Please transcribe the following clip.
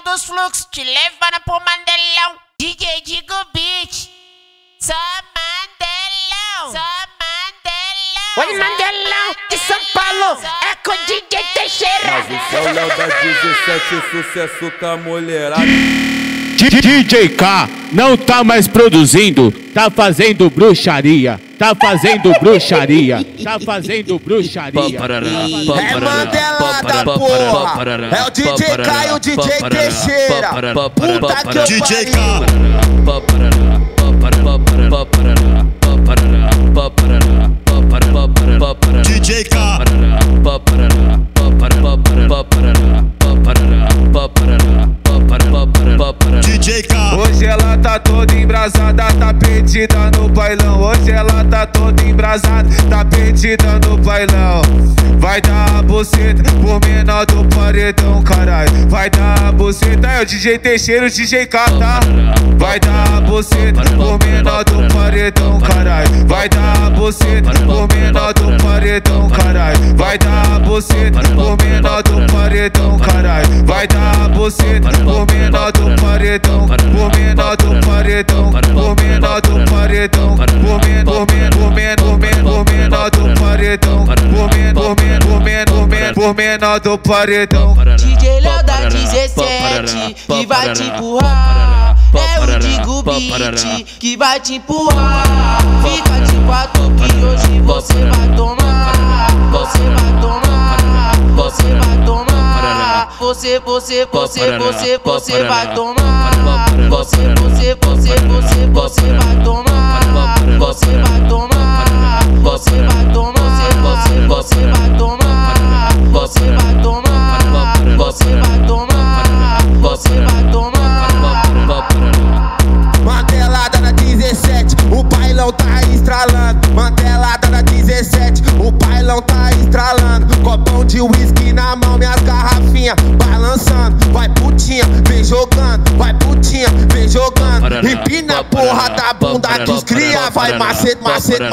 dos fluxos, te levando pro Mandelão. DJ Digo Beat, só Mandelão, só Mandelão. Oi, Mandelão de São Paulo, é com o DJ Teixeira. Mas esse é o Léo da 17, sucesso com a mulherada. DJ K não tá mais produzindo, tá fazendo bruxaria, tá fazendo bruxaria, tá fazendo bruxaria. É Mandelada, porra! É o DJ K e o DJ Teixeira. Puta que eu DJ K. DJ K. DJ K. Hoje ela tá toda embrasada, tá perdida no bailão. Hoje ela tá toda embrasada, tá perdida no bailão. Vai dar a buceta por menor do paredão, caralho. Vai dar a buceta, é o DJ Teixeira, o DJ K, tá? Vai dar a buceta por menor do paredão, caralho. Vai dar a buceta por menor do paredão, caralho. Vai dar a buceta por menor do paredão, caralho. Vai dar a buceta por menor do paredão, por menor do paredão, por menor do paredão, por menor do paredão, por menor do paredão. DJ Léo da 17 que vai te empurrar. É o Digo Beat que vai te empurrar. Fica de quatro que hoje você vai tomar. Você vai tomar, você vai tomar. Você vai tomar. Você vai tomar. Você vai tomar. Você vai tomar. Você vai tomar. Você vai tomar. Você vai tomar. Mandelada na 17, o bailão tá estralando. Mandelada na 17, o bailão tá estralando. Copão de uísque na mão, minhas garrafinhas balançando. Vai putinha, vem jogando. Vai putinha, vem jogando. Empina a porra da bunda que os cria. Vai macetando. Macetando.